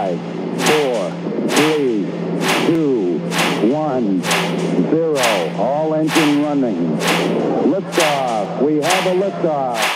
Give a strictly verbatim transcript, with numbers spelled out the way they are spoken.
Five, four, three, two, one, zero. All engine running. Liftoff. We have a liftoff.